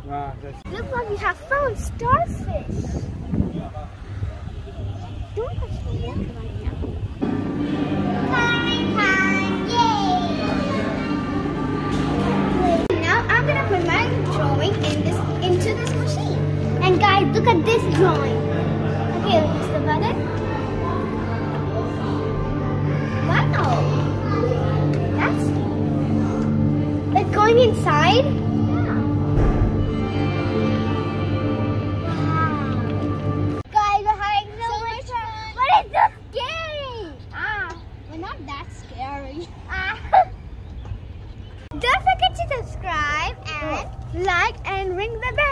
Look what we have found, starfish. Don't touch the water right now. Time, yay! Now I'm gonna put my drawing into this machine. And guys, look at this drawing. Okay, press the button. Wow! That's... It's going inside? Don't forget to subscribe and like and ring the bell.